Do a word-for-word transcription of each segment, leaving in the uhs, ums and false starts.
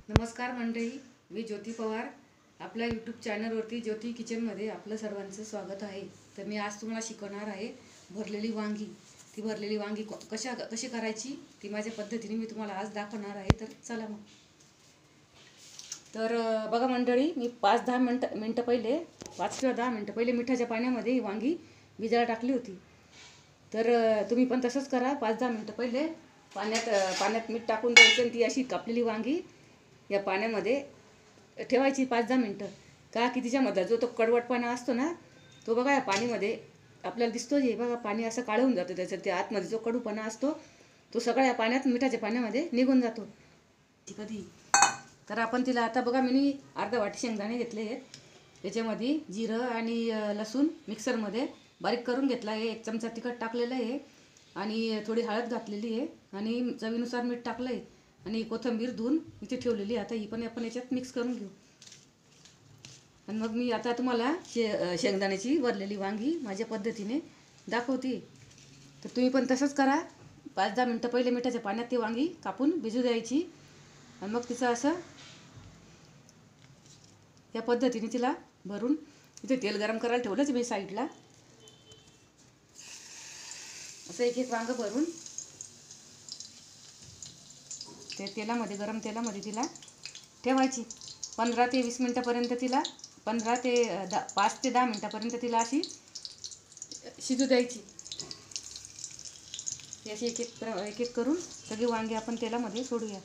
नमस्कार मंडळी, मी ज्योती पवार. आपल्या यूट्यूब चॅनलवरती ज्योती किचनमध्ये आपलं सर्वांचं स्वागत आहे. तर मी आज तुम्हाला शिकवणार आहे भरलेली वांगी. ती भरलेली वांगी कशा कशी करायची ती माझ्या पद्धतीने मी तुम्हाला आज दाखवणार आहे. तर चला मग. तर बघा मंडळी, मी पाच दहा मिनटं मिनटं पहिले पाच किंवा दहा मिनटं पहिले मिठाच्या पाण्यामध्ये ही वांगी भिजायला टाकली होती. तर तुम्ही पण तसंच करा. पाच दहा मिनटं पहिले पाण्यात पाण्यात मीठ टाकून द्यायचं आणि ती अशी कापलेली वांगी या पाण्यामध्ये ठेवायची पाच दहा मिनटं. का की तिच्यामधला जो तो कडवटपणा असतो ना, तो बघा या पाणीमध्ये आपल्याला दिसतो. जे बघा पाणी असं काळं होऊन जातं, त्याच्यात ते आतमध्ये जो कडूपणा असतो तो सगळ्या या पाण्यात मिठाच्या पाण्यामध्ये निघून जातो कधी. तर आपण तिला आता बघा, मी अर्धा वाटी शेंगदाणे घेतले आहेत. त्याच्यामध्ये जिरं आणि लसूण मिक्सरमध्ये बारीक करून घेतला आहे. एक चमचा तिखट टाकलेलं आहे आणि थोडी हळद घातलेली आहे आणि चवीनुसार मीठ टाकलं आहे आणि कोथिंबीर धुवून इथे ठेवलेली. आता ही पण आपण याच्यात मिक्स करून घेऊ. आणि मग मी आता तुम्हाला शे शेंगदाण्याची भरलेली वांगी माझ्या पद्धतीने दाखवते. तर तुम्ही पण तसंच करा. पाच दहा मिनटं पहिले मिठाच्या पाण्यात ती वांगी कापून भिजू द्यायची आणि मग तिचं असं या पद्धतीने तिला भरून इथे तेल गरम करायला ठेवलंच मी साईडला. असं एक एक वांगं भरून ते तेलामध्ये गरम तेलामध्ये तिला ठेवायची. पंधरा ते वीस मिनटापर्यंत तिला पंधरा ते दहा पाच ते दहा मिनटापर्यंत तिला अशी शिजू द्यायची. अशी एक एक एक एक करून सगळी वांगी आपण तेलामध्ये सोडूया.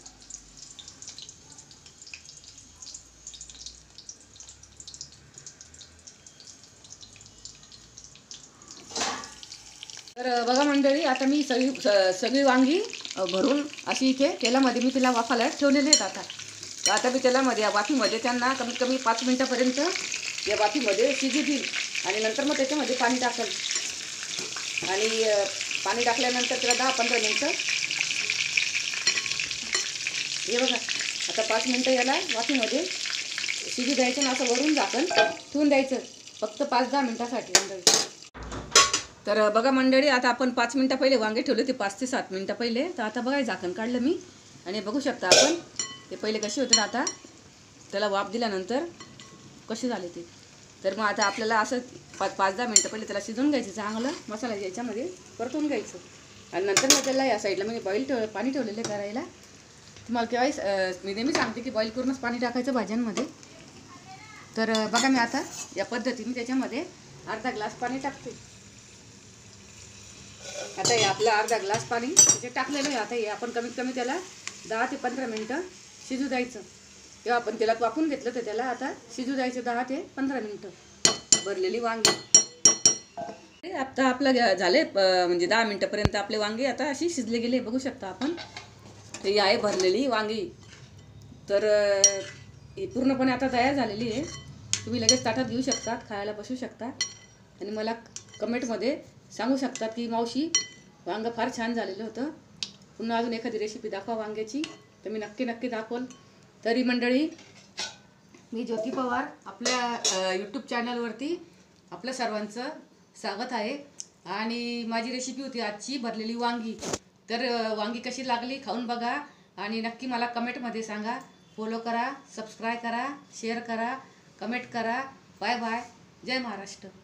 तर बघा मंडळी, आता मी सगळी सगळी वांगी भरून अशी इथे तेलामध्ये मी तिला वाफायला ठेवलेले आहेत. आता तर आता मी तेलामध्ये वाफीमध्ये त्यांना कमीत कमी पाच मिनटापर्यंत या वाफीमध्ये शिजू देईल आणि नंतर मग त्याच्यामध्ये पाणी टाकल आणि पाणी टाकल्यानंतर त्याला दहा पंधरा मिनटं हे बघा आता पाच मिनटं याला वाफीमध्ये शिजू द्यायचं आणि असं वरून झाकण ठेवून द्यायचं फक्त पाच दहा मिनटासाठी मंडळी. तर बघा मंडळी, आता आपण पाच मिनटं पहिले वांगे ठेवले होते, पाच ते सात मिनटं पहिले. तर आता बघा झाकण काढलं मी आणि बघू शकता आपण ते पहिले कसे होते, आता त्याला वाफ दिल्यानंतर कसे झाले ते. तर मग आता आपल्याला असं पाच पाच दहा मिनटं पहिले त्याला शिजवून घ्यायचं, चांगलं मसाला याच्यामध्ये परतून घ्यायचं आणि नंतर मग त्याला या साईडला मी बॉईल ठेव पाणी ठेवलेलं करायला. तुम्हाला केव्हाही मी नेहमी सांगते की बॉईल करूनच पाणी टाकायचं भाज्यांमध्ये. तर बघा मी आता या पद्धतीने त्याच्यामध्ये अर्धा ग्लास पाणी टाकते. आता हे आपलं अर्धा ग्लास पाणी त्याचे टाकलेलं आहे. आता हे आपण कमीत कमी त्याला दहा ते पंधरा मिनटं शिजू द्यायचं. तेव्हा आपण त्याला वाफून घेतलं तर त्याला आता शिजू द्यायचं दहा ते पंधरा मिनटं भरलेली वांगी. आता आपलं झाले म्हणजे दहा मिनटापर्यंत आपले वांगे आता अशी शिजले गेले बघू शकता आपण. ही आहे भरलेली वांगी. तर ही पूर्णपणे आता तयार झालेली आहे. तुम्ही लगेच ताटात घेऊ शकता, खायला बसू शकता आणि मला कमेंटमध्ये सांगू शकतात की मावशी वांगं फार छान झालेलं होतं, पुन्हा अजून एखादी रेसिपी दाखवा वांग्याची. तर मी नक्की नक्की दाखवल. तरी मंडळी, मी ज्योती पवार आपल्या यूट्यूब चॅनलवरती आपल्या सर्वांचं स्वागत आहे आणि माझी रेसिपी होती आजची भरलेली वांगी. तर वांगी कशी लागली खाऊन बघा आणि नक्की मला कमेंटमध्ये सांगा. फॉलो करा, सबस्क्राईब करा, शेअर करा, कमेंट करा. Bye bye. जय महाराष्ट्र.